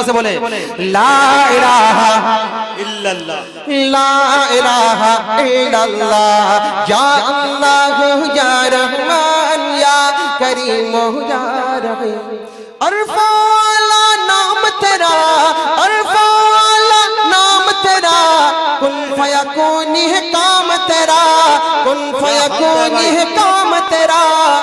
से बोले ला इलाहा इल्लल्लाह, ला इलाहा इल्लल्लाह, या अल्लाह या रहमान या करीम या रहीम। अरफाला नाम तेरा, अरफाला नाम तेरा, कुन फयकून है काम तेरा, कुन फयकून है काम तेरा।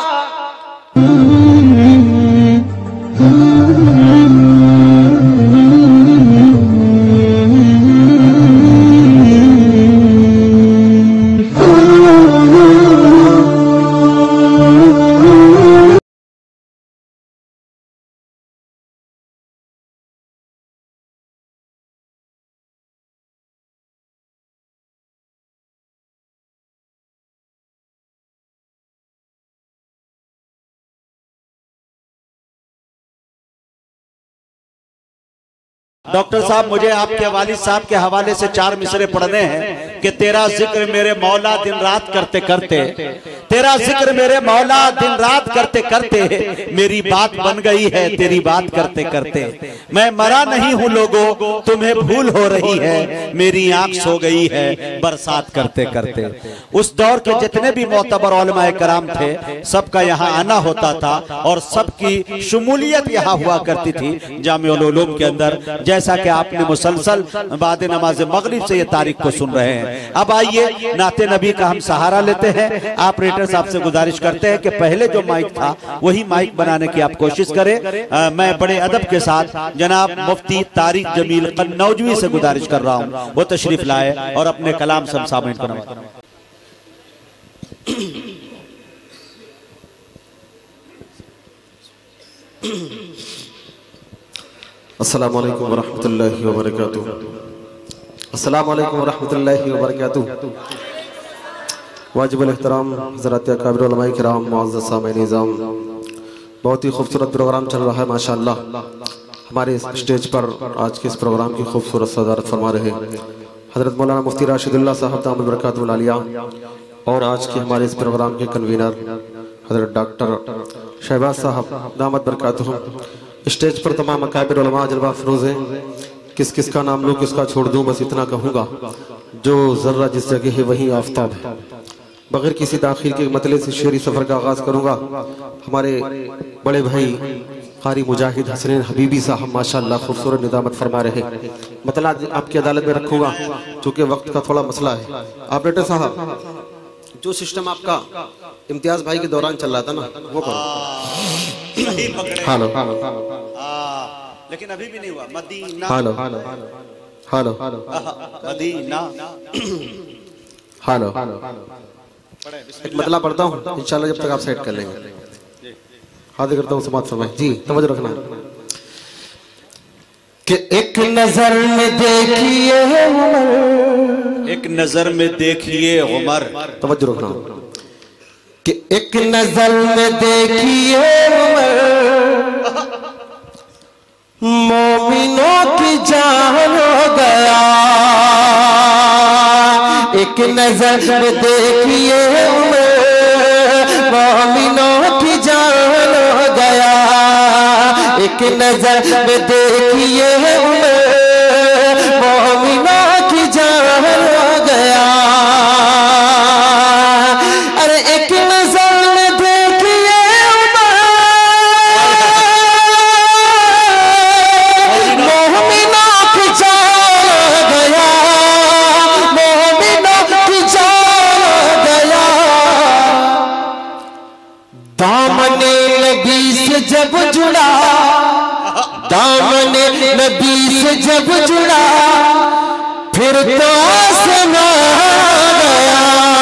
डॉक्टर साहब, मुझे आपके वालिद साहब के हवाले से 4 मिसरे पढ़ने हैं कि तेरा जिक्र मेरे मौला दिन रात करते करते, तेरा जिक्र मेरे मौला दिन रात करते करते मेरी बात बन गई है तेरी बात करते करते। मैं मरा नहीं हूँ लोगों, तुम्हें भूल हो रही है, मेरी आंख सो गई है बरसात करते करते। उस दौर के जितने भी मोतबर उलमाए कराम थे, सबका यहाँ आना होता था और सबकी शुमूलियत यहाँ हुआ करती थी जामिउल उलूम के अंदर, जैसा कि आपने मुसलसल बाद नमाज मगरिब से ये तारीख को सुन रहे हैं। अब आइए नाते नबी का हम सहारा लेते हैं। ऑपरेटर साहब से गुजारिश करते हैं कि पहले जो माइक था वही माइक बनाने की आप कोशिश करें। मैं बड़े अदब के साथ जनाब मुफ्ती तारिक जमील कन्नौजवी से गुजारिश कर रहा हूँ, वो तशरीफ लाए और अपने कलाम से सामने को नवाजें। अस्सलामु अलैकुम वरहमतुल्लाहि वबरकातुहू। अस्सलामु अलैकुम वरहमतुल्लाहि वबरकातुहू। वाजिबुल एहतराम हज़रात अकाबिर उलमाए किराम, मुअज़्ज़ज़ सामीईन निज़ाम, बहुत ही खूबसूरत प्रोग्राम चल रहा है माशाअल्लाह। हमारे स्टेज पर आज के इस प्रोग्राम की खूबसूरत सदारत फरमा रहे हज़रत मौलाना मुफ्ती राशिदुल्लाह साहब दामद बरकातुहुल आलिया और आज के हमारे इस प्रोग्राम के कन्वीनर हज़रत डॉक्टर शहबाज साहब दामद बरकातुहुम। स्टेज पर तमाम अकाबिर उलमा जलवा अफरोज़ हैं। किस किस का नाम लूँ किसका छोड़ दूँ, बस इतना कहूँगा, जो ज़र्रा जिस जगह है वहीं आफताब है। बगैर किसी ताख़ीर के मतले से शेरी सफ़र का आगाज़ करूँगा। हमारे बड़े भाई कारी मुजाहिद हसनैन हबीबी साहब माशाअल्लाह खूबसूरत निदामत फरमा रहे, मतला आपकी अदालत में रखूँगा चूँकि वक्त का थोड़ा मसला है। ऑपरेटर साहब, जो सिस्टम आपका इम्तियाज भाई के दौरान चल रहा था ना, वो करो। हेलो, लेकिन अभी भी नहीं हुआ। Madina, hello hello Madina, hello. एक मतला पढ़ता हूँ इंशाल्लाह, जब तक आप सेट कर लेंगे। हाजिर करता हूँ समात फरमाए जी, तवज्जो रखना कि एक नजर में देखिए उमर, एक नजर में देखिए उमर, तवज्जो रखना कि एक नजर में देखिए उमर, मोमिनों की जान हो गया। एक नजर में देखिए उमर, मोमिनों की जान हो गया। एक नजर में देखिए उमर, मोमिनों की जान हो गया। अरे एक नजर में देखिए उमर, मोमिनों की जान हो गया, मोमिनों की जान हो गया। दामने नबी से जब जुड़ा, दामने नबी से जब जुड़ा, फिर तो आसमान गया।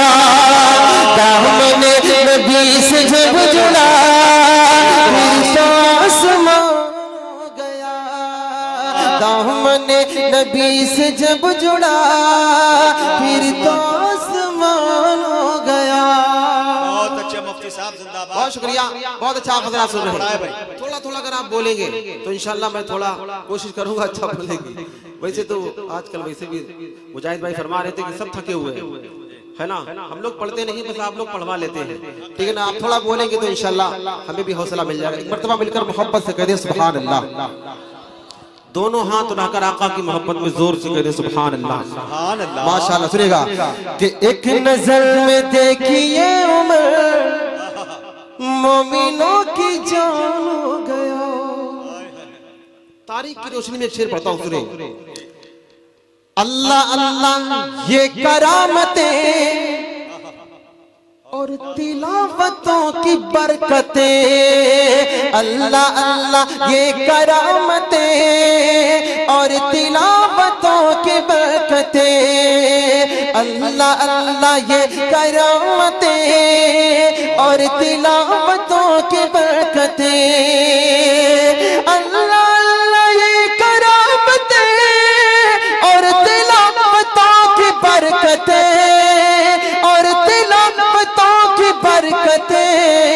दामने नबी से जब जुड़ा, फिर तो आसमान गया। दामने नबी से जब जुड़ा, फिर तो आसमान हो गया। बहुत अच्छे मुफ्ती साहब, जिंदाबाद। बहुत शुक्रिया, बहुत अच्छा आप हज़रात सुन रहे हैं। थोड़ा थोड़ा अगर आप बोलेंगे तो इंशाल्लाह मैं थोड़ा कोशिश करूंगा अच्छा बोलेंगे। वैसे तो आजकल वैसे भी मुजाहिद भाई फरमा रहे थे कि सब थके हुए है ना, हम लोग पढ़ते नहीं, बस आप लोग पढ़वा लेते हैं, ठीक है ना। आप थोड़ा बोलेंगे तो इंशाल्लाह हमें भी हौसला मिल जाएगा। एक मर्तबा मिलकर मोहब्बत से कह दे सुभान अल्लाह। दोनों हाथ उठाकर आका की मोहब्बत में जोर से कह दे सुभान अल्लाह। सुभान अल्लाह। माशाअल्लाह। सुनेगा कि एक नजर में देखिए उमर मोमिनों की जान हो गया। तारीख की रोशनी में एक शेर पढ़ता हूँ, सुने। अल्लाह अल्लाह ये करामतें और तिलावतों की बरकतें, अल्लाह अल्लाह ये करामतें और तिलावतों की बरकतें, अल्लाह अल्लाह ये करामतें और तिलावतों की बरकतें, अल्लाह अल्लाह ये करामतें और तिलावतों की बरकतें और तिलावतों की बरकतें।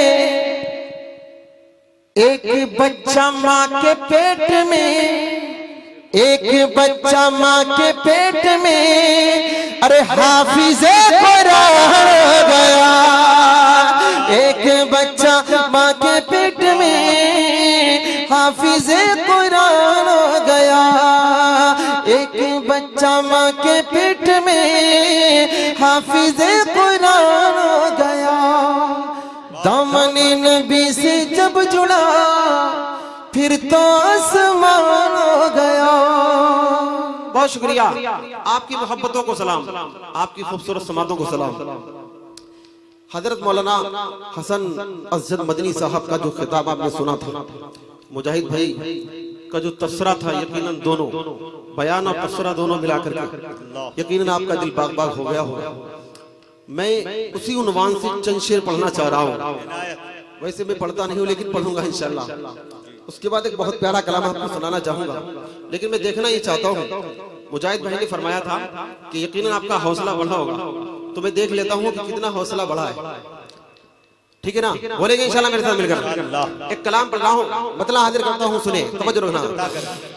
एक बच्चा माँ के पेट में, एक बच्चा माँ के पेट में, अरे हाफिज़े कुरान हो गया। एक बच्चा माँ के पेट में हाफिज़े कुरान हो गया। एक बच्चा माँ के पेट में हाफिज़े कुरान हो गया। दामन नबी से जब जुड़ा फिर तो आसमान हो गया। बहुत शुक्रिया, आपकी मोहब्बतों को सलाम, आपकी खूबसूरत समातों को सलाम। हजरत मौलाना हसन असद मदनी साहब का जो खिताब आपने सुना था, मुजाहिद भाई का जो तबसरा था, यकीनन दोनों बयान और तबसरा दोनों मिलाकर के यकीनन आपका दिल बाग बाग हो गया होगा। मैं उसी उन्वान से चंद शेर पढ़ना चाह रहा हूँ। वैसे मैं पढ़ता नहीं हूँ लेकिन पढ़ूंगा इंशाल्लाह। उसके बाद एक बहुत प्यारा कलाम आपको सुनाना चाहूंगा, लेकिन मैं देखना ये चाहता हूँ। मुजाहिद भाई ने फरमाया था कि यकीनन आपका हौसला बढ़ा होगा, तो मैं देख लेता हूँ कि कितना हौसला बढ़ा है। ठीक है ना? बोलेंगे इंशाल्लाह मेरे साथ मिलकर। एक कलाम पढ़ रहा हूँ, मतलब हाजिर करता हूँ, सुने, तवज्जो रखना।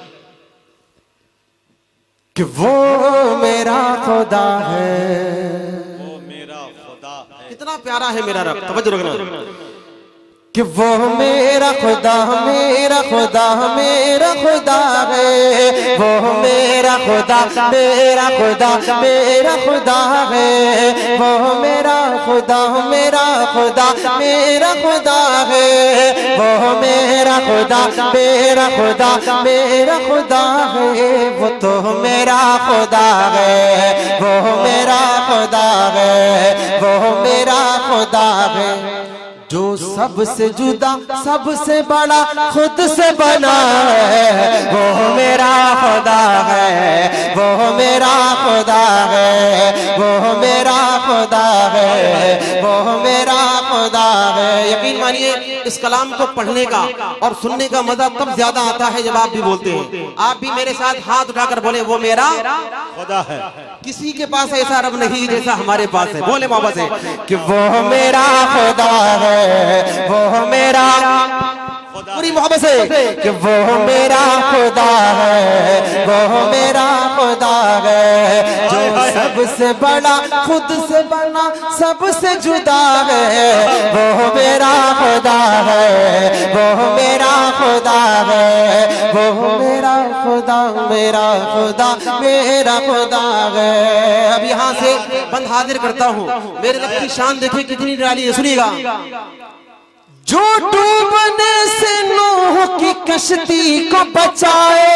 कि वो मेरा खुदा है, वो मेरा खुदा है। कितना प्यारा है मेरा रब, तवज्जो रखना। कि वो मेरा खुदा, मेरा खुदा, मेरा खुदा है। वो मेरा खुदा, मेरा खुदा, मेरा खुदा है। वो मेरा खुदा, मेरा खुदा, मेरा खुदा है। वो मेरा खुदा, मेरा खुदा, मेरा खुदा है। वो तो मेरा खुदा है, वो मेरा खुदा है, वो मेरा खुदा है। जो सबसे जुदा, सबसे बड़ा, खुद से बना है, वो मेरा खुदा है, वो मेरा खुदा है, वो मेरा खुदा है, वो मेरा खुदा है। यकीन मानिए इस कलाम को पढ़ने का और सुनने का मजा तब ज्यादा आता है जब आप भी बोलते हैं। आप भी मेरे साथ हाथ उठाकर बोले, वो मेरा खुदा है। किसी के पास ऐसा रब नहीं जैसा हमारे पास है। बोले मोहब्बत से कि वो मेरा खुदा है, वो मेरा, पूरी मोहब्बत से, कि वो मेरा खुदा है, वो मेरा खुदा है। जो सबसे बड़ा, खुद से बना, सबसे जुदा है, वो मेरा खुदा है, वो मेरा खुदा है, वो मेरा खुदा, मेरा खुदा, मेरा खुदा है। अब यहाँ से बंद हाजिर करता हूँ। मेरे रब की शान देखिए कितनी निराली है, सुनिएगा। जो डूबने से नूह की कश्ती को बचाए,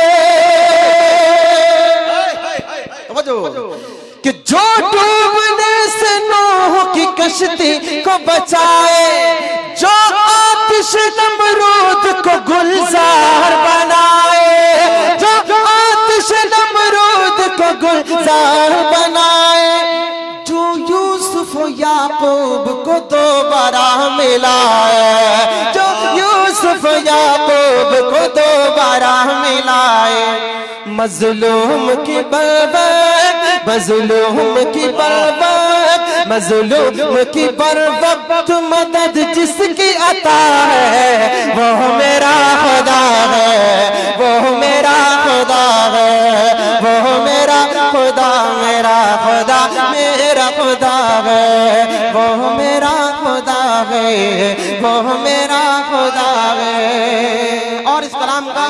कि जो डूबने से नूह की कश्ती को बचाए, जो आतिश नमरूद को गुलजार बनाए, जो आतिश नमरूद को गुलजार बनाए, जो यूसुफ याकूब को दोबारा मिलाए, जो यूसुफ याकूब को दोबारा मिलाए। मजलूम की बरबत, मजलूम की बरबत, मजलूम की बरबत मदद जिसकी अता है, वो मेरा खुदा है, वो मेरा खुदा है, वो मेरा खुदा, मेरा खुदा, मेरा खुदा है, वो मेरा खुदा है, वो मेरा खुदा है। और इस कलाम का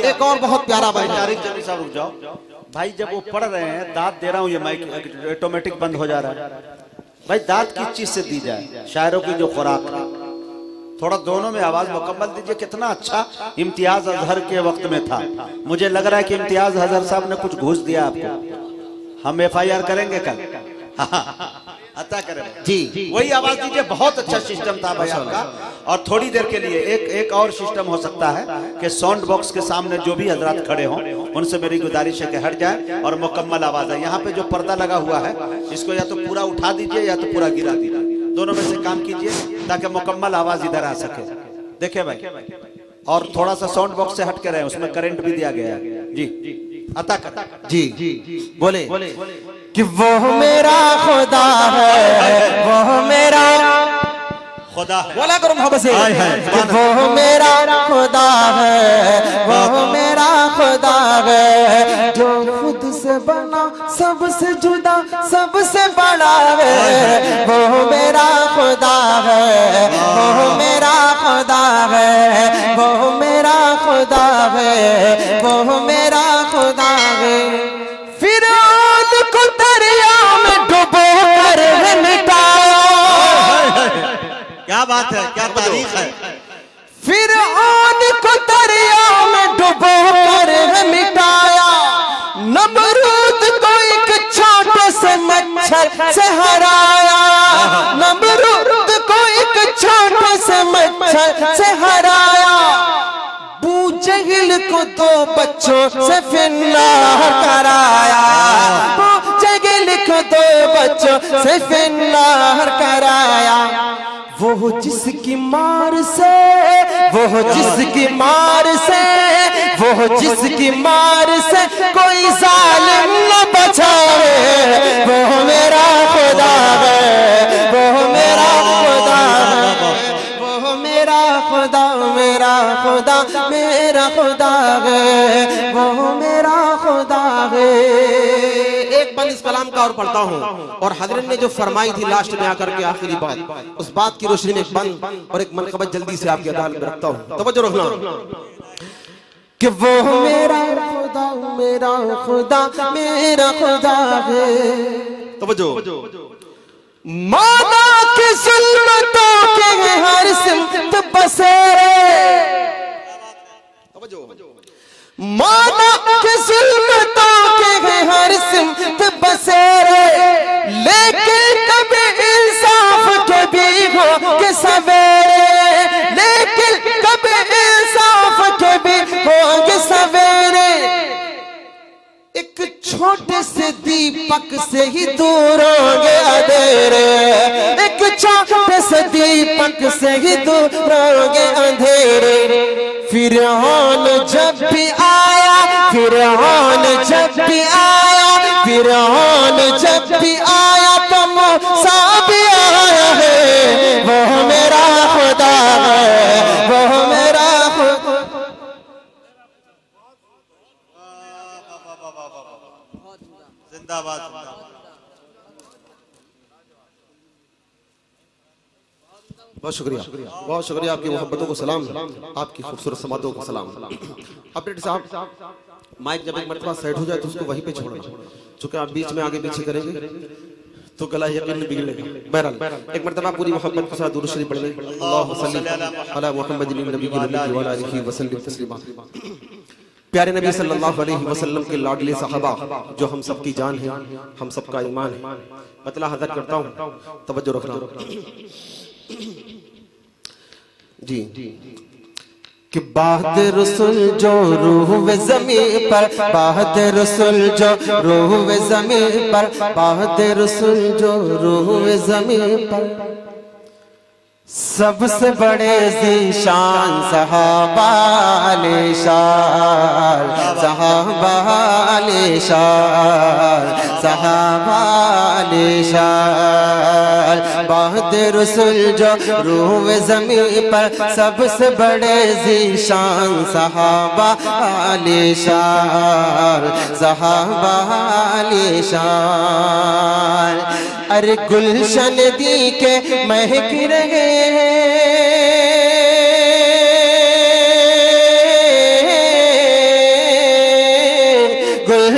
एक और बहुत प्यारा भाई तारिक जमीर साहब रुक जाओ भाई, जब वो पढ़ रहे हैं, दांत दे रहा हूँ, ये माइक ऑटोमेटिक बंद हो जा रहा है भाई। दांत किस चीज से दी जाए? शायरों की जो खुराक, थोड़ा दोनों में आवाज मुकम्मल दीजिए। कितना अच्छा इम्तियाज अजहर के वक्त में था। मुझे लग रहा है कि इम्तियाज अजहर साहब ने कुछ घूस दिया आपको। हम FIR करेंगे कल। अता करें जी, वही आवाज दीजिए। बहुत अच्छा सिस्टम था भाई आपका। और थोड़ी देर के लिए एक और सिस्टम हो सकता है कि साउंड बॉक्स के सामने जो भी हजरात खड़े हों, उनसे मेरी गुजारिश है कि हट जाए और मुकम्मल आवाज है। यहाँ पे जो पर्दा लगा हुआ है, इसको या तो पूरा उठा दीजिए या तो पूरा गिरा दीजिए, दोनों में से काम कीजिए ताकि मुकम्मल आवाज इधर आ सके। देखिए भाई, और थोड़ा सा साउंड बॉक्स से हट के रहे, उसमें करंट भी दिया गया है जी। अता कर जी बोले कि वो मेरा खुदा है, वो मेरा खुदा है। बोला करो मोहब्बत से कि वो मेरा खुदा है, वो मेरा खुदा है, जो खुद से बना, सबसे जुदा, सबसे बड़ा है। वो मेरा खुदा है, वो मेरा खुदा है, वो मेरा खुदा है, वो मेरा खुदा है। फिरौन को दरिया में डुबो कर मिटाया। क्या बात है, क्या तारीफ है। फिरौन को दरिया में डुबो कर मिटाया। नमरूद को एक छोटे से मच्छर से हराया। नमरूद को एक छोटे से मच्छर से हराया। जगिल को 2 बच्चों से फिन्नार कराया। जगिल को 2 बच्चों से फिन्नार कराया। वो जिसकी मार से, वो जिसकी मार से, वो जिसकी मार से कोई जालिम न बचाए। वो मेरा खुदा है, वो मेरा खुदा है, वो मेरा खुदा, मेरा खुदा, मेरा खुदा है, वो मेरा खुदा है। एक बंद इस कलाम का और पढ़ता हूँ, और हजरत ने जो फरमाई थी लास्ट में आकर के आखिरी बात, उस बात की रोशनी में एक बंद और एक मनकबत जल्दी से आपकी अदालत में रखता हूँ। तवज्जो रखना कि वो मेरा खुदा, मेरा खुदा, मेरा खुदा है। तवज्जो। माना के जुल्मतों के हर सिमत बसेरे। माना के जुल्मतों के हर सिमत बसेरे, लेकिन कभी इंसाफ के भी हो के सवेरे। लेकिन कभी इंसाफ के भी हो के सवेरे। एक छोटे से दीपक से ही दूर होंगे अंधेरे। एक छोटे से दीपक से ही दूर होंगे अंधेरे। फिरौन जब भी आया, फिरौन जब भी आया, फिरौन जब भी आया तो मूसा भी आया है। वो मेरा खुदा है, वो मेरा खुदा। जिंदाबाद। बहुत शुक्रिया, बहुत शुक्रिया। आपकी मोहब्बतों को सलाम, आपकी खूबसूरत समातों को सलाम। अपडेट साहब, माइक जब एक मरतबा सेट हो जाए तो उसको वहीं पे छोड़ना, चूंकि आप बीच में आगे पीछे करेंगे तो गला यकीन बिगड़ेगा। बहरहाल एक मरतबा पूरी मोहब्बत के साथ दुरूद शरीफ पढ़ लें। अल्लाहुम्मा सल्ली अला मुहम्मदिन नबीय्यिल उम्मी व अला आलिहि वसल्लम तस्लीमा। प्यारे नबी सल्लल्लाहु अलैहि वसल्लम के लाडले सहाबा जो हम सबकी जान है, हम सबका ईमान है, मतला हजर करता हूँ, तवज्जो रखना जी। कि बात रसूल जो रूह ज़मीन पर, बात रसूल जो रूह ज़मीन पर, बात रसूल जो रूह ज़मीन पर। सबसे बड़े ज़ीशान सहाबा निशान, सहाबा निशान, सहाबा निशान। बात रसूल जो रूह ज़मीन पर, सबसे बड़े ज़ीशान सहाबा निशान, सहाबा निशान। अरे गुलशन दी के महक रहे हैं,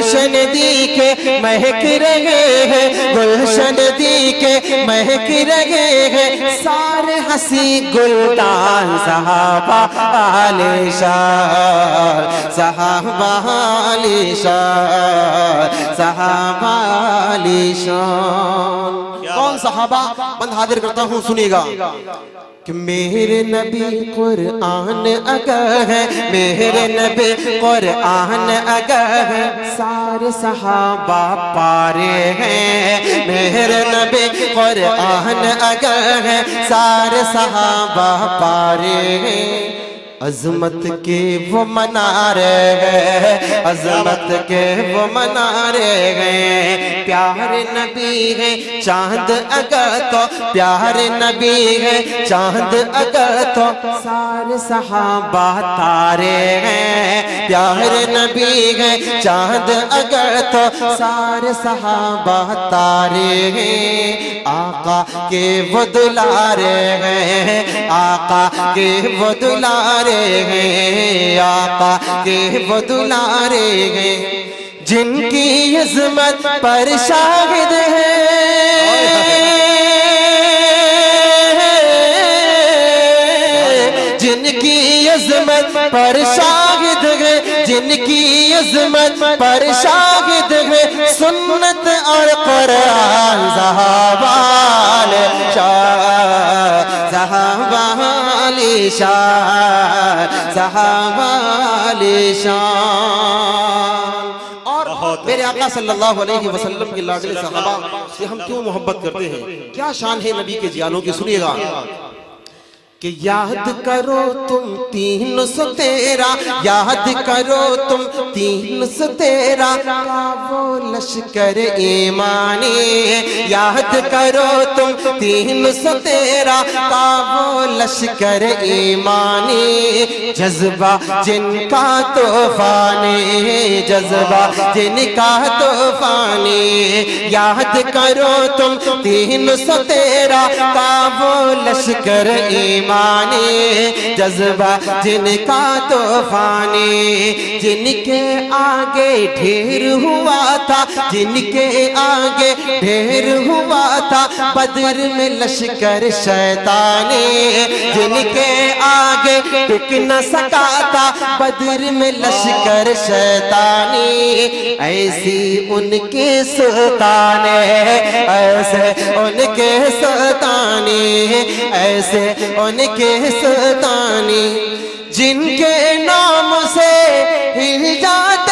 गुलशन दिखे महक रहे हैं, गुलशन दिखे महक रहे हैं, सारे हंसी गुलदान सहाबा आलिशान, सहाबा आलिशान, सहाबा आलिशान। कौन सहाबा? बंद हाजिर करता हूँ, सुनिएगा कि मेरे नबी कुरान अगर है, मेरे नबी कुरान अगर है, सारे सहाबा पारे हैं। मेरे नबी कुरान अगर है, सारे सहाबा पारे हैं। अजमत के वो मनारे हैं, अजमत के वो मनारे हैं। प्यारे नबी है चांद अगर तो, प्यारे नबी है चांद अगर तो, सारे सहाबा तारे हैं। प्यारे नबी है चांद अगर तो, सारे सहाबा तारे हैं। आका के वो दुलारे हैं, आका के वो दुलारे हैं, आका के वो दुलारे हैं। जिनकी इज़्ज़त पर शाहिद है, जिनकी इज़्ज़त पर शाहिद है, जिनकी इज़्ज़त पर शाहिद है, सुन्नत और कुरान सहाबा आलिशान, सहाबा आलिशान, सहाबा आलिशान। और मेरे आका सल्लल्लाहु अलैहि वसल्लम के लाडले सहाबा से हम क्यों मोहब्बत करते हैं, क्या शान है नबी के जियालों की, सुनिएगा कि याद करो तुम 313, याद करो तुम 313 का वो लश्कर ईमानी, याद करो तुम 313 का वो लश्कर ईमानी। जज्बा जिनका तूफानी, जज्बा जिनका तूफानी, याद करो तुम 313 का वो लश्कर ईमानी। जज्बा जिनका तूफानी, जिनके आगे ढेर हुआ था, जिनके आगे ढेर हुआ था बदर में लश्कर शैतानी, जिनके आगे टिक न सका था बदर में लश्कर शैतानी। ऐसी उनके सुल्ताने, ऐसे उनके सुल्तानी, ऐसे उनके सुल्तानी, जिनके नाम से हिल जाते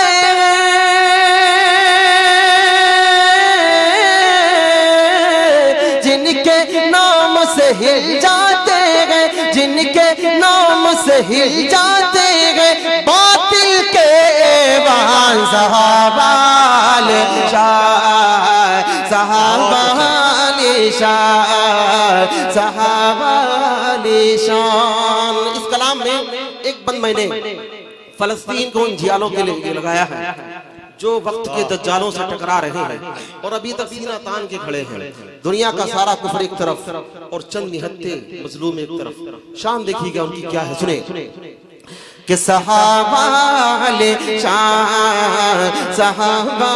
हैं, जिनके नाम से हिल जाते हैं, जिनके नाम से हिल जाते हैं बातिल के ऐवान सहाबा आलिशान, सहाबा आलिशान, सहाबा आलिशान। इस कलाम में एक बंद मैंने फलस्तीन को उन जियालों के लिए लगाया है जो वक्त के दज्जालों से टकरा रहे हैं और अभी तक सीना तान के खड़े हैं। दुनिया का सारा कुफ्र एक तरफ और चंद निहत्ते मजलूम एक तरफ। शान देखिएगा उनकी क्या है, सुने कि सहाबा आलिशान, सहाबा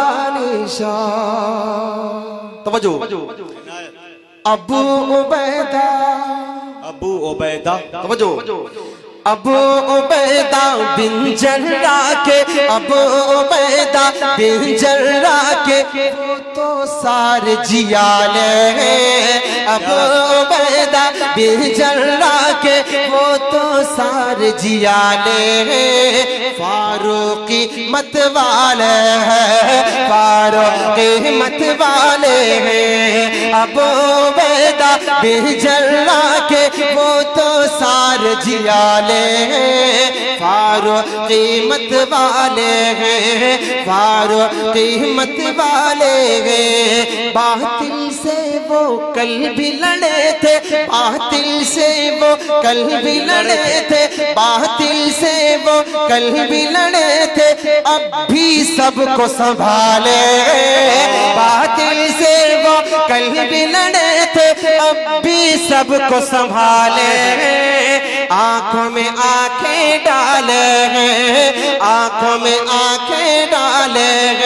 आलिशान। तवज्जो, अबू उबैदा, अबू उबैदा, तवज्जो, अबू उबैदा बिन जर्राह के, अबू उबैदा बिन जर्राह के वो तो सारे जियाले हैं। अबू उबैदा बिन जर्राह के वो तो सारे जियाले हैं। फारूकी मत वाले हैं, फारूकी मत वाले हैं। अबू उबैदा बिन जर्राह के वो तो सारे जियाले हैं। फारूकी मत वाले हैं, फारूकी मत वाले हैं। बातिल से वो कल भी लड़े थे, बातिल से वो कल भी लड़े थे, बातिल से वो कल भी लड़े थे, अब भी सबको संभाले। बातिल से वो कल भी लड़े थे, अब भी सबको संभाले। आंखों में आंखें डाले हैं, आंखों में आंखें डाले हैं।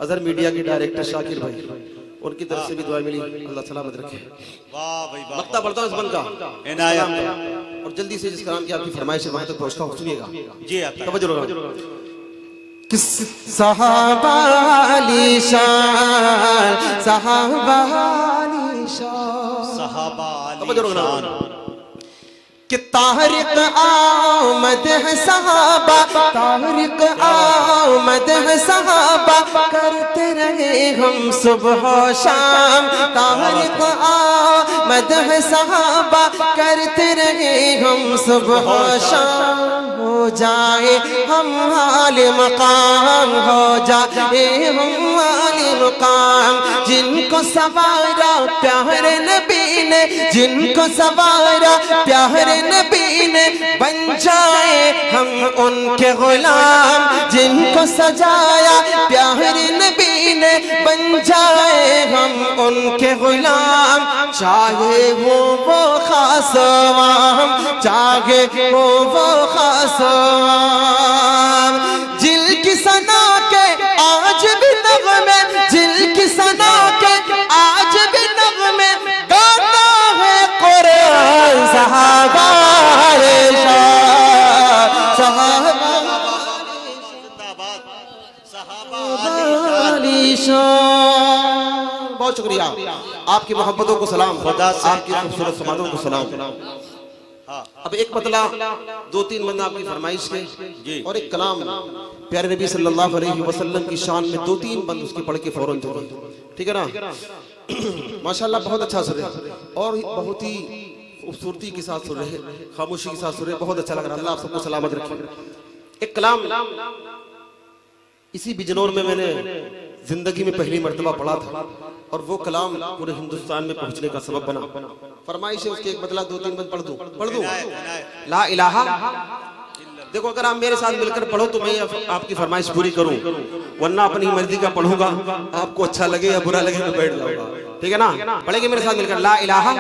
अजहर मीडिया के डायरेक्टर शाकिर भाई, उनकी तरफ से भी दुआ मिली, अल्लाह सलामत रखे। वाह भाई वाह, वक्ता बढ़ता हूँ इस बंद का इनायत और जल्दी से जिस काम की आपकी फरमाइश है वहां तक पहुंचता हूँ, सुनिएगा जी। आप तवज्जो लगाओ। किस सहाबाली शान, सहाबाली शान, सहाबा तवज्जो लगाओ। कि तारिक आमद है सहाबा, तारिक आमद है सहाबा, करते रहे हम सुबह शाम। तारिक आमद है सहाबा, करते रहे हम सुबह शाम। हो जाए हम आले मकाम, हो जाए हम आले मकाम। जिनको सवारा प्यारे नबी ने, जिनको सवारा प्यारे नबी ने, बन जाए हम उनके गुलाम। जिनको सजाया प्यारे नबी ने, बन जाए हम उनके गुलाम। चाहे हो वो खास आवाम, चाहे हो वो खास आवाम। जिल की सना के आज भी नग़मे, जिल की सना के आज भी नग़मे, गाता है कुरान सहाबा शान। बहुत शुक्रिया, आपकी मोहब्बतों को सलाम, आपकी खूबसूरत समातों को सलाम। अब एक मतला दो तीन बंदा आपकी फरमाइश के और एक कलाम प्यारे नबी सल्लल्लाहु अलैहि वसल्लम की शान में दो तीन बंद उसकी पढ़ के फौरन जोड़ो, ठीक है ना। माशाल्लाह बहुत अच्छा सुन रहे और बहुत ही खूबसूरती के साथ सुन रहे, खामोशी के साथ सुन रहे, बहुत अच्छा लग रहा है। अल्लाह आप सबको सलामत रखे। एक कलाम इसी बिजनौर में मैंने जिंदगी में पहली मर्तबा पढ़ा था और वो कलाम पूरे हिंदुस्तान में पहुंचने का सबब बना। फरमाइश है उसके एक बदला दो तीन बंद पढ़ दूं। ला इलाहा, देखो अगर आप मेरे साथ मिलकर पढ़ो तो मैं आपकी फरमाइश पूरी करूं, वरना अपनी मर्जी का पढ़ूंगा, आपको अच्छा लगे या बुरा लगे मैं बैठ जाऊंगा, ठीक है ना। पढ़ेंगे मेरे साथ मिलकर ला इलाहा।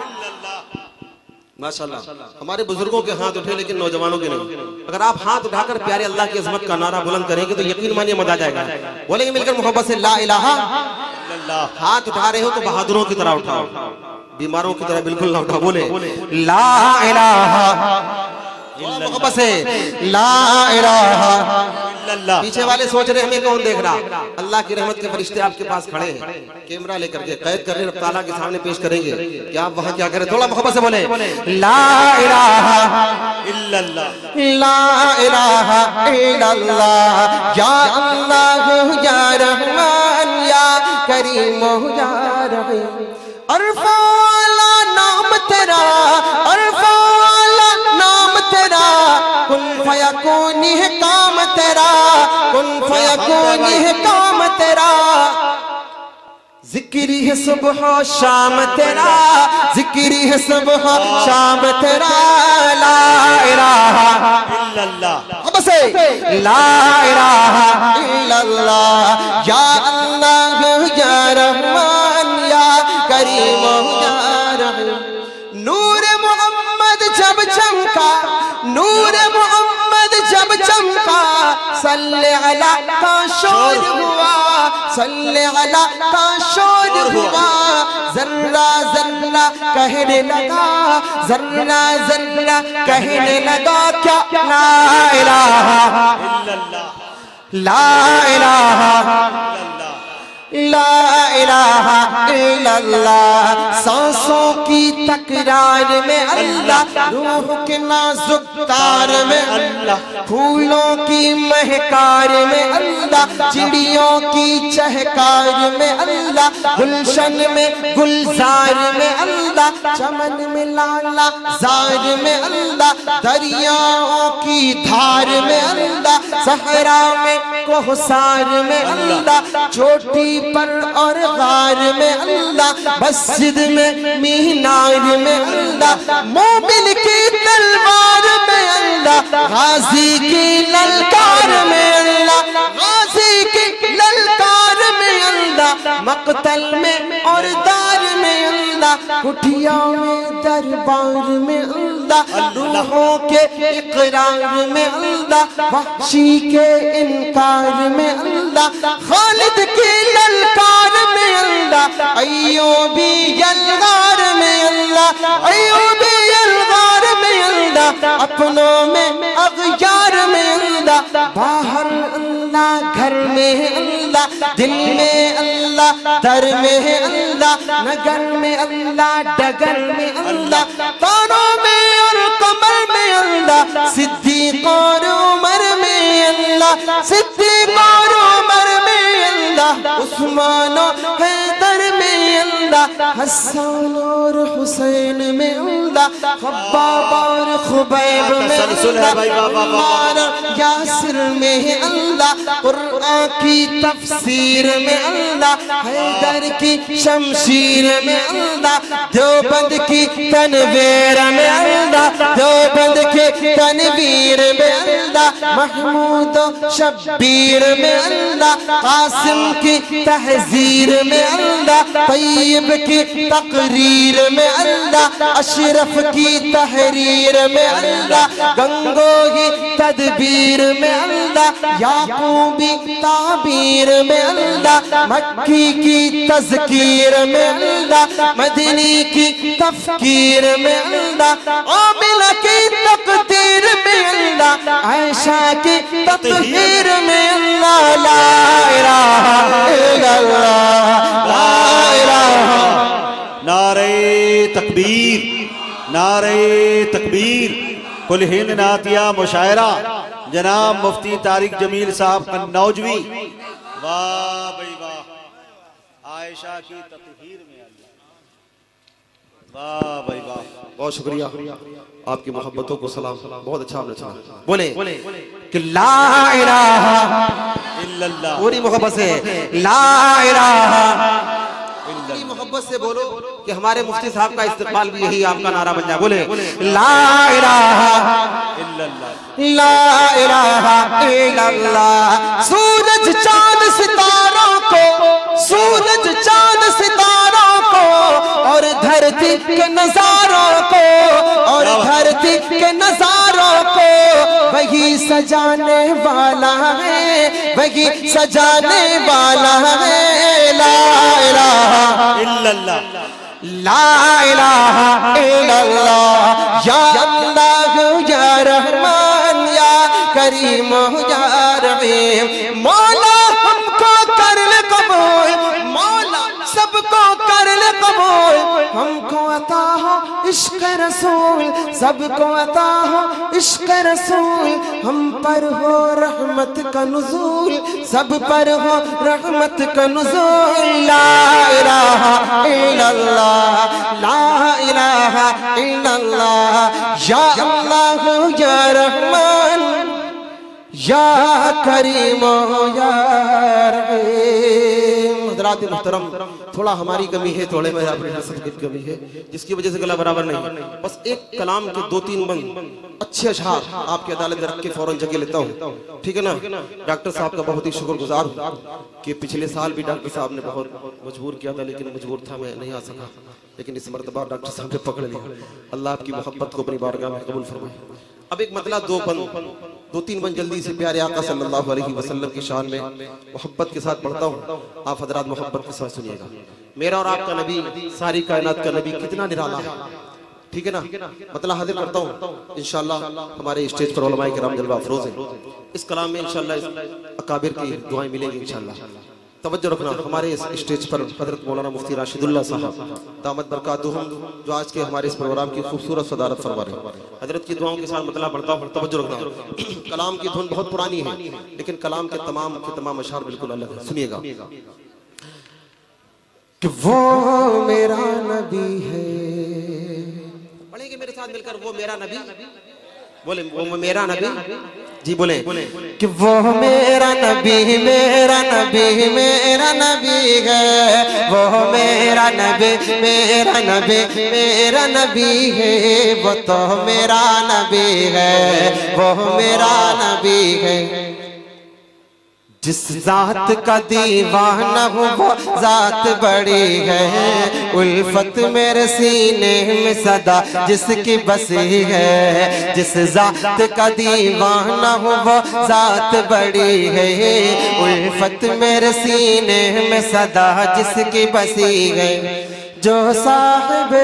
माशाल्लाह हमारे बुजुर्गों के हाथ उठे लेकिन नौजवानों के नहीं। अगर आप हाथ उठाकर प्यारे अल्लाह की अजमत का नारा बुलंद करेंगे तो यकीन मानिए मजा आ जाएगा। बोलेंगे मिलकर मोहब्बत से ला इलाहा। हाथ उठा रहे हो तो बहादुरों की तरह उठाओ, बीमारों की तरह बिल्कुल ना उठाओ। बोले ला इलाहा, मोहब्बत से ला इलाहा। पीछे वाले सोच रहे हमें कौन देख रहा, अल्लाह की रहमत के फरिश्ते आपके पास खड़े हैं, कैमरा लेकर के कैद करने रब ताला के सामने पेश करेंगे कि आप वहां क्या करें। थोड़ा मोहब्बत से बोले ला इलाहा इल्लल्लाह, ला इलाहा इल्लल्लाह, या अल्लाह या रहमान या करीम या रहीम। अरफाला नाम तेरा, अरफाला नाम तेरा, कुन फयकूनी है काम तेरा, कुन फयकूनी है काम तेरा। जिक्री है सुबह शाम तेरा, जिक्री है सुबह शाम तेरा। ला इलाहा इल्लल्लाह, अब से ला इलाहा इल्लल्लाह, या अल्लाह या रहमान या करीम या रहीम। नूर मोहम्मद जब चमका, नूर मोहम्मद जब चमका, सल्ले अला का शोर हुआ, सल्ले अला का शोर हुआ। जर्रा जर्रा कहने लगा, जर्रा जर्रा कहने लगा क्या ला इलाहा इल्लल्लाह, ला इलाहा ला इलाहा इल्लल्लाह। सांसों की तकरार में अल्लाह, रूह के नाजुक तार में अल्लाह, फूलों की महकार में अल्लाह, चिड़ियों की चहकार में अल्लाह, गुलशन में गुलजार में अल्लाह, चमन में लाला जार में अल्लाह, दरियाओं की धार में अल्लाह, सहरा में कोहसार में अल्लाह, चोटी पर और गार में अल्लाह, मस्जिद में मीनार में अल्लाह, मोमिन की तलवार में अल्लाह, गाजी की ललकार में अल्लाह, गाजी की ललकार में अल्लाह, मकतल में और दार में अल्लाह, कुटिया में दरबार में अल्लाह, रूहों के इकरार में अल्लाह, वहशी के इनकार में अल्लाह, खालिद के ललकार में अल्लाह, अय्यूबी यलगार में अल्लाह, अय्यूबी यलगार में अल्लाह, अपनों में अगयार में अल्लाह, बाहर अल्लाह, घर में अल्लाह, दिल में अल्लाह, दर में अल्लाह, नगर में अल्लाह, डगर में अल्लाह, तारों में और कमर में अल्लाह, सिद्दीक और उमर में अल्लाह, सिद्दीक और उमर में अल्लाह, उस्मान और हैदर में अल्लाह, हसन और हुसैन में अल्लाह, खब्बाब और खुबैब में अल्लाह, यासिर में अल्लाह, कुरान की तफसीर में अल्लाह, हैदर की शमशीर में अल्लाह, देवबंद की तनवीर में अल्लाह, देवबंद के तनवीर में अल्लाह, महमूद शब्बीर में अल्लाह, कासिम की तहजीर में अल्लाह, तैयब की तकरीर में अल्लाह, अशरफ की तहरीर में अल्लाह, गंगोही तदबीर में अल्लाह, याकूबी ताबीर में अल्लाह, मक्की की तज़कीर में अल्लाह, मदनी की तफ़कीर में अल्लाह, आमिला की तक़दीर में अल्लाह, आयशा की तत्हीर में अल्लाह, ला इलाहा इल्लल्लाह, ला इलाहा। नारे तकबीर, नारे तकबीर। कुल हिंद नातिया मुशायरा जनाब मुफ्ती तारिक जमील साहब कन्नौजवी। वाह भाई वाह, आयशा की तत्हीर में अल्लाह, वाह भाई वाह। बहुत शुक्रिया, आपकी मोहब्बतों को सलाम। बहुत अच्छा आपने सुना। बोले कि ला इलाहा इल्लल्लाह, पूरी मोहब्बत से ला इलाहा इल्लल्लाह, मोहब्बत से बोलो कि हमारे मुफ्ती साहब का इस्तेमाल भी यही आपका नारा बन जाए। बोले ला इलाहा इल्लल्लाह, ला इलाहा इल्लल्लाह। सूरज चांद सितारों को, सूरज चांद सितारों को, और धरती के नजारों को, और धरती के नजारों को वही सजाने वाला है, वही सजाने वाला है। ला इलाहा इल्लल्लाह, ला इलाहा इल्लल्लाह। या अल्लाह या रहमान या करीम या रहीम। मौला हमको कर ले कबूल, मौला सबको कर ले कबूल। हमको अता हो इश्क रसूल, सबको अता हो इश्क रसूल। हम पर हो रहमत का नुज़ूल, सब पर हो रहमत का नुज़ूल। ला इलाहा इल्लल्लाह, ला इलाहा इल्लल्लाह। या अल्लाह या रहमान या करीम या रहीम। हज़रात मुहतरम, थोड़ा हमारी कमी है, थोड़े मेरा की कमी है, जिसकी वजह से गला बराबर नहीं। बस एक कलाम के 2-3 बंद अच्छे अशआर आपकी अदालत में रख के फौरन जगह लेता हूँ, ठीक है ना। डॉक्टर साहब का बहुत ही शुक्रगुजार हूँ कि पिछले साल भी डॉक्टर साहब ने बहुत मजबूर किया था, लेकिन मजबूर था, मैं नहीं आ सका। लेकिन इस मरतबा डॉक्टर साहब ने पकड़ लिया। अल्लाह आपकी मोहब्बत को अपनी बारगाह में कबूल फरमाए। अब एक मतलब 2-3 बंद जल्दी से प्यारे आका सल्लल्लाहु अलैहि वसल्लम की शान में मोहब्बत के साथ पढ़ता हूँ। आप हजरात मोहब्बत के साथ सुनिएगा। मेरा और आपका नबी, सारी कायनात का नबी कितना निराला है, ठीक है ना। मतलब हाजिर करता हूँ इंशाअल्लाह। हमारे स्टेज पर उलमाए किराम जलवा अफरोज है। इस कलाम में इंशाअल्लाह अकाबिर की दुआएं मिलेंगी इंशाअल्लाह। तवज्जो रखना, हमारे इस स्टेज पर हजरत मौलाना मुफ्ती राशिदुल्लाह साहब दामत बरकातुहुम, जो आज के हमारे इस प्रोग्राम की खूबसूरत सदारत फरमा रहे हैं, हजरत की दुआओं के साथ मतलब पढ़ता हूँ। तवज्जो रखना, कलाम की धुन बहुत पुरानी है, लेकिन कलाम के तमाम अशआर बिल्कुल अलग है। सुनिएगा कि वो मेरा नबी है। पढ़ेंगे मेरे साथ मिलकर, वो मेरा नबी। बोले वो मेरा नबी जी, बोले कि वो मेरा नबी, मेरा नबी, मेरा नबी है। वो मेरा नबी, मेरा नबी, मेरा नबी है। वो तो मेरा नबी है, वो मेरा नबी है। जिस जात का दीवाना हो वो जात बड़ी है, उल्फत मेरे सीने में सदा जिसकी बसी है। जिस जात का दीवाना हो वो जात बड़ी है, उल्फत मेरे सीने में सदा जिसकी बसी है। जो साहिबे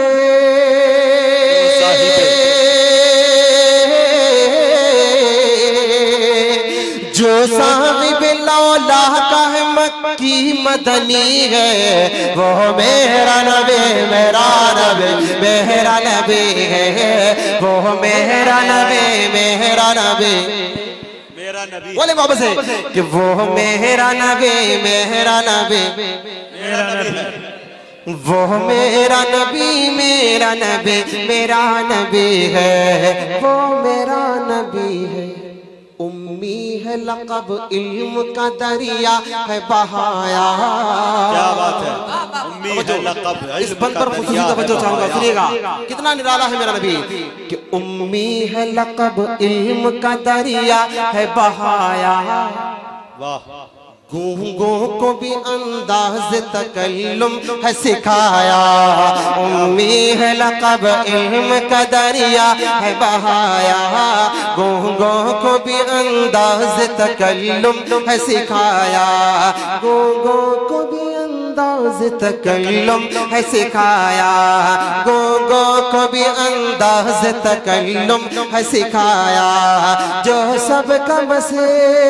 जो साहिब लौला का है मक्की मदनी है, वो मेरा नबी मेरा नबी मेरा नबी है, वो मेरा नबी मेरा नबी मेरा नबी। बोले वापस है कि वो मेरा नबी मेरा नबी मेरा नबी, वो मेरा नबी मेरा नबी मेरा नबी है, वो मेरा नबी है। उम्मी है लक़ब इल्म का दरिया है बहाया। क्या बात है, उम्मी है लक़ब। इस बंद पर खुशी तवज्जो चाहूंगा, सुनिएगा कितना निराला है मेरा नबी कि उम्मी है लक़ब इल्म का दरिया है बहाया। वाह। गूंगों को भी अंदाज तकल्लुम है सिखाया। उम्मी है लक़ब इल्म का दरिया है बहाया, गूंगों को भी अंदाज तकल्लुम है सिखाया। गूंगों को भी अंदाज तकल्लुम है सिखाया, गूंगों को भी अंदाज तकल्लुम है सिखाया। जो सबका बसे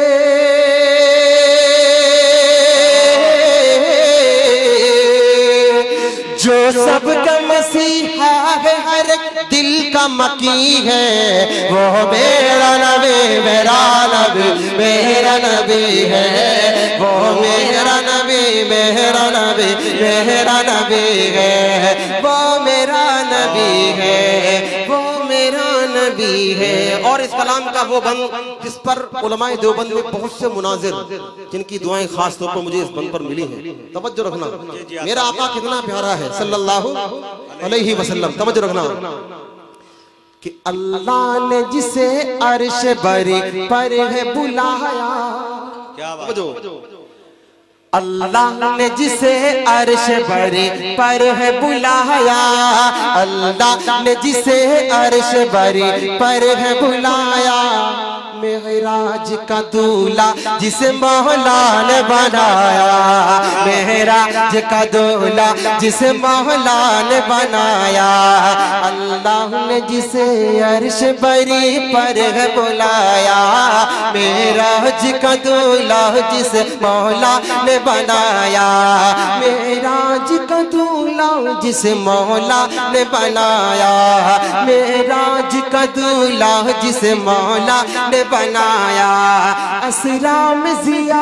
जो सबका मसीहा है, हर दिल का मकी है, वो मेरा नबी मेरा नबी मेरा नबी है, वो मेरा नबी मेरा नबी मेरा नबी है, वो मेरा नबी है, वो मेरा नबी है। और इस कलाम का वो बंद जिस पर उलमाए देवबंद में बहुत से मुनाजिर जिनकी दुआएं खास तौर पर मुझे इस बंद पर मिली हैं, तवज्जो रखना। मेरा आका कितना प्यारा है सल्लल्लाहु अलैहि वसल्लम, तवज्जो रखना कि अल्लाह ने जिसे अर्श बरी पर है बुलाया। क्या बात है, अल्लाह ने जिसे अर्श बरी पर है बुलाया, अल्लाह ने जिसे अर्श बरी पर है बुलाया। मेहराज का दूल्हा जिसे मौला ने बनाया, मेहराज का दूल्हा जिसे मौला ने बनाया। अल्लाह ने जिसे अर्श बरी पर है बुलाया, मेहराज का दूल्हा जिसे मौला ने बनाया। मेहराज का दूल्हा जिसे मौला ने बनाया, मेहराज का दूल्हा जिसे मौला ने बनाया। असरा में जिया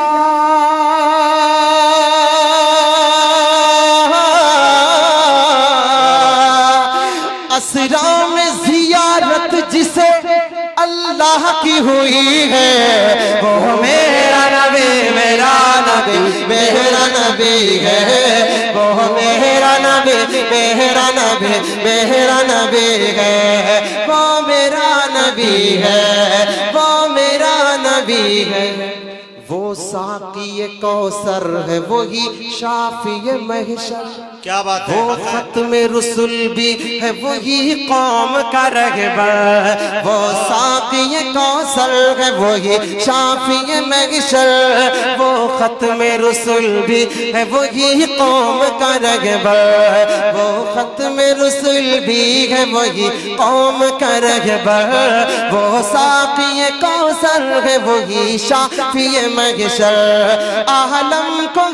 असरा में जियारत जिसे अल्लाह की हुई है, वो मेरा नबी मेरा नबी मेरा नबी है, वो मेरा नबी मेरा नबी मेरा नबी है, वो मेरा नबी है, वो मेरा नबी है। वो साक़ी कौसर है, वही शाफ़ी महशर। क्या बात है, वो खत्म रुसुल भी है, वही कौम का रहबर। वो साक़ी कौसर है, वही शाफ़ी महशर। वो खत्म रुसुल भी है, वही कौम का रहबर। वो खत्म रुसुल भी है, वही कौम का रहबर। वो साक़ी कौसर है, वही शाफ़ी महशर। आलम को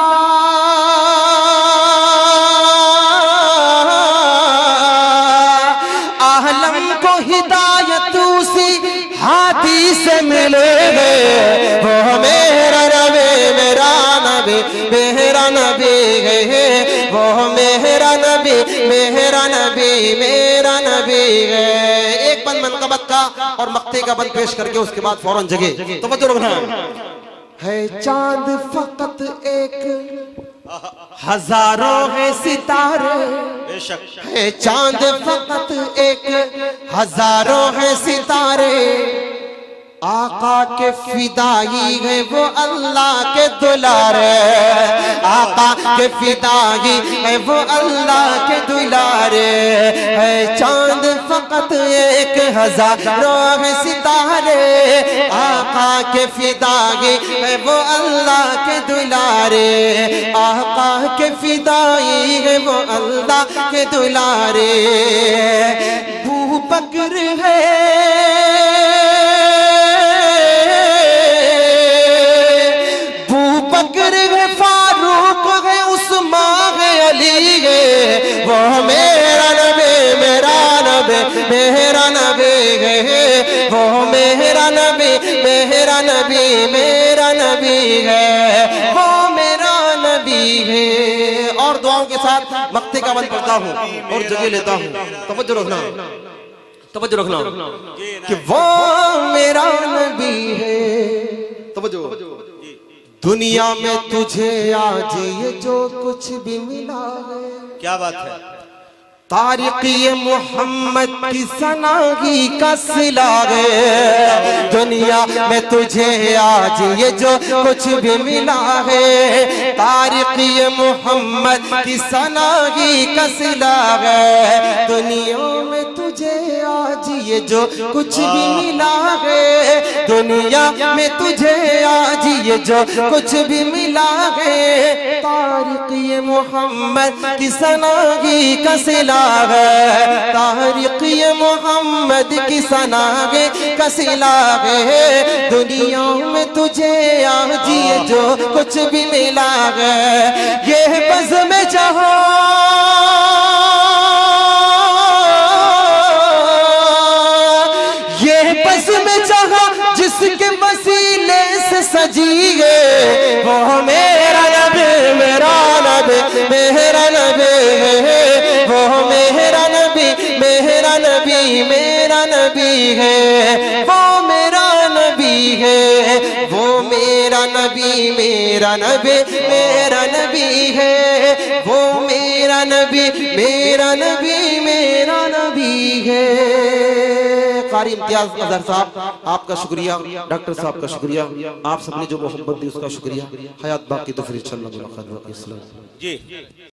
हिदायत उसी हाथी से मिले। वो मेरा नबी मेरा नबी मेरा नबी है, वो मेरा नबी मेरा नबी मेरा नबी है। एक बंद मनकबत का और मक्ते का बंद पेश करके उसके बाद फौरन जगे तवज्जो रखना है। चांद फकत एक हजारों है सितारे, बेशक है चांद फकत एक हजारों है सितारे। आका के फिदाई है वो अल्लाह के दुलारे, आका के फिदाई है वो अल्लाह के दुलारे, है चांद फकत 1000 सितारे, आका के फिदाई है वो अल्लाह के दुलारे, आका के फिदाई है वो अल्लाह के दुलारे। बू बकर है फारूक है उस्मान है अली है, वो मेरा नबी मेरा नबी मेरा नबी है, वो मेरा नबी मेरा नबी मेरा नबी है, वो मेरा नबी है। और दुआओं के साथ मक्ते का बंद करता हूँ और जगह लेता हूँ। तवज्जो रखना, तवज्जो रखना कि वो मेरा नबी है। तवज्जो। दुनिया में तुझे आज ये जो कुछ भी मिला है, क्या बात है, तारीख़ ये मोहम्मद की सनाही का सिला है। दुनिया में तुझे आज ये जो कुछ भी मिला है, तारीख़ ये मोहम्मद की सनाही का सिला है। दुनिया में तुझे आज ये जो कुछ भी मिला है, दुनिया में तुझे आज ये जो कुछ भी मिला है, तारीख़ ये मोहम्मद की सनाही का सिला है, तारीख़ ये मोहम्मद की सनागे का सिला है। दुनिया में तुझे आज ये जो कुछ भी मिला है, ये बज़ में जहां जिसके वसीले से सजी है, वो मेरा नबी मेरा नबी मेरा नबी है, वो मेरा नबी मेरा नबी मेरा नबी है, वो मेरा नबी है, वो मेरा नबी मेरा नबी मेरा नबी है, वो मेरा नबी मेरा नबी मेरा नबी है। कारी इम्तियाज अजहर साहब आपका शुक्रिया, डॉक्टर साहब का शुक्रिया, आप सबने जो मोहब्बत दी उसका शुक्रिया। हयात बाकी तो फिर इंशाअल्लाह मुलाकात होगी।